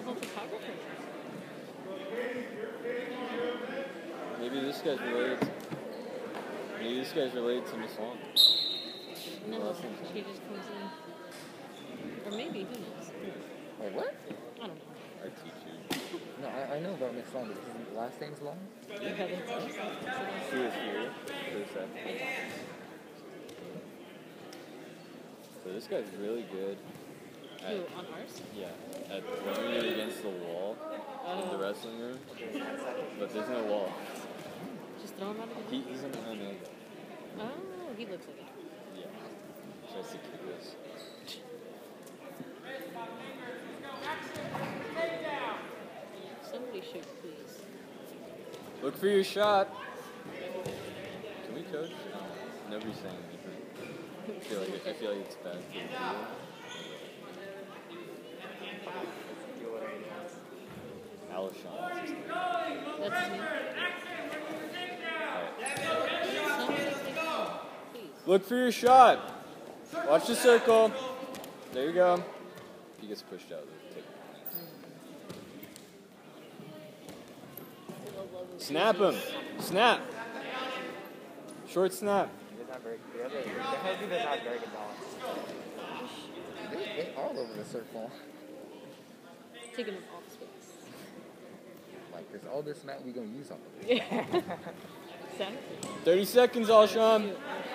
a photographer. Maybe this guy's related. Maybe this guy's related to Miss Long. No, she just comes in. Or maybe, who knows? Wait, what? I don't know. I teach you. No, I know about Miss Long, but his last name's Long? Yeah, that's it. She was here for a second. So this guy's really good. Who, on ours? Yeah, at running it against the wall in the wrestling room. But there's no wall. Just throw him out of the He's an MMA guy. Oh, he looks like it. Yeah. Tries to kick this. Somebody shoot, please. Look for your shot. Can we coach? Nobody's saying anything. I feel like it's bad for the field. Alshon. That's his name. Somebody take him, please. Look for your shot. Watch the circle. There you go. He gets pushed out. Take Snap him. Snap. Short snap. They're not very good balance. They're all over the circle. Taking him off space. Like, there's all this mat we gonna use on them. Yeah. Exactly. 30 seconds, Alshon.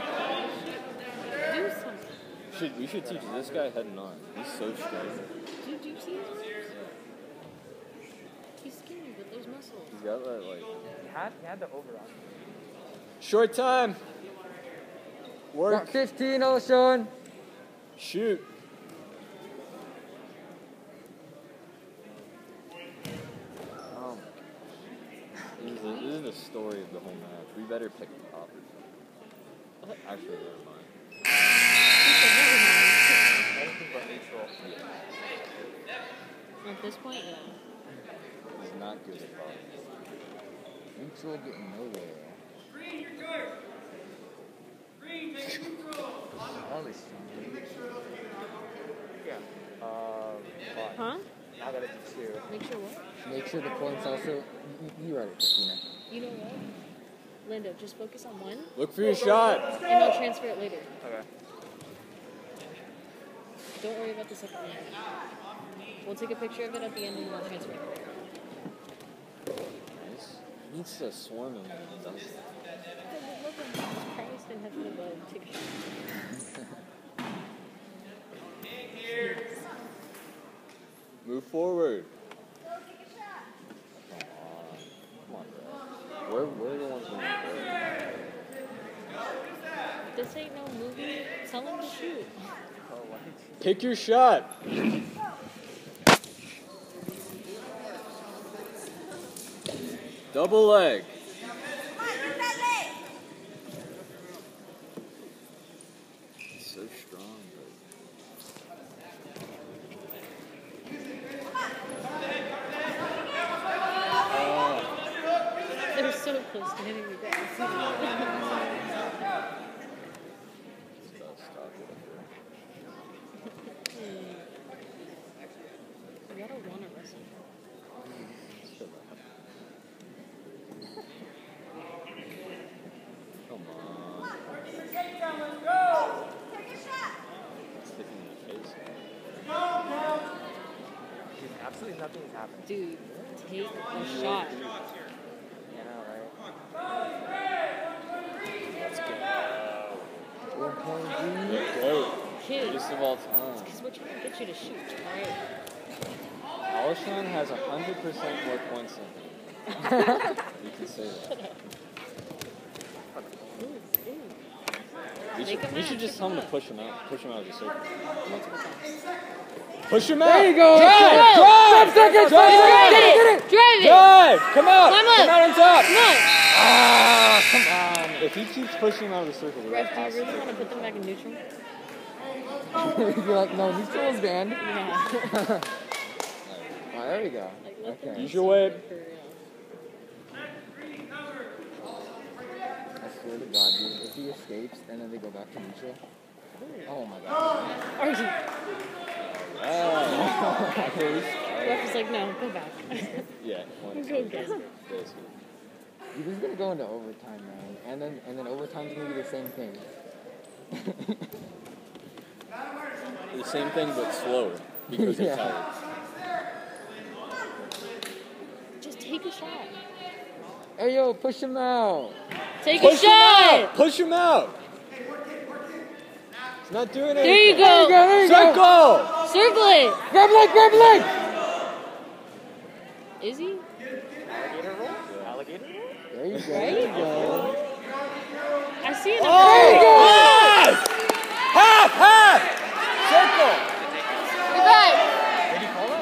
Do something. We should teach this guy head and on. He's so strong. Did you see his arms? He's skinny, but there's muscle. He's got that, like... He had the over on. Short time. Work. 15, Alshon. Shoot. Oh. This is the story of the whole match. We better pick the top or something. Actually, never mind. Anything but neutral. At this point, yeah. He's not good at ball. Neutral getting nowhere. All this yeah. Huh? Now that it's 2. Make sure what? Make sure the points also. You read it, Christina. You know what? Linda, just focus on one, Look for your shot. and I'll transfer it later. Okay. Don't worry about the second one. We'll take a picture of it at the end and I'll transfer it. Nice. He needs to swarm him when he does that. Christ and heaven above, take a shot. Move forward. Come on, bro. We're the ones moving forward. This ain't no movie. Tell him to shoot. Pick your shot. Double leg. He's so strong, bro. They're so close to hitting me down. You gotta want to wrestle. Come on. Sticking in the face. Dude, absolutely nothing is happening. Dude, take a shot. You know, right? Let's go. 1 point lead. Let's go. Kid, Greatest of all time. because we're trying to get you to shoot, alright? Alshon has 100% more points than him. You can say that. We should just tell him to push him out. Push him out of the circle. Multiple times. Push him out. There you go. Drive! Drive! 5 seconds. Drive! Drive it! Drive! Come out! Climb up! Come out on top! Come on! Ah, come on. If he keeps pushing him out of the circle, we're Ref, gonna do you pass really want to put them back in neutral? You're like, no, neutral is banned. Yeah. Oh, there we go. Like, let them Okay. Use your whip. for real. I swear to God, dude, if he escapes and then they go back to neutral. Oh my God. Archie. Ah, at least. ref is like, no, go back. Yeah. One Go again. Basically. This is gonna go into overtime, man. And then overtime's gonna be the same thing. The same thing, but slower because Yeah. they're tired. Just take a shot. Hey, yo, push him out. Take Push a him shot. out! Push him out! He's not doing anything. There you There you go. go, there you go. Circle! Circle it. Grab leg, grab leg. Is he? Alligator roll? Alligator roll? There you go. Right? There you go. I see it. Oh! Half! Half! Circle! You're back. Did he call it?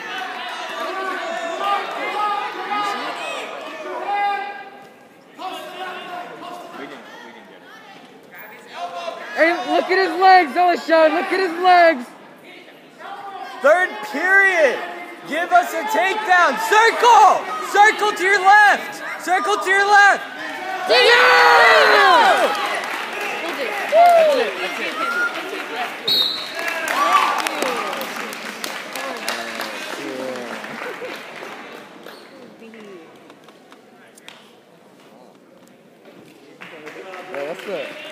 We can get it. Hey, look at his legs, Elishon. Look at his legs. Third period! Give us a takedown! Circle! Circle to your left! Circle to your left! There you go. Hold it. That's it, that's it. Thank you. Yeah, that's the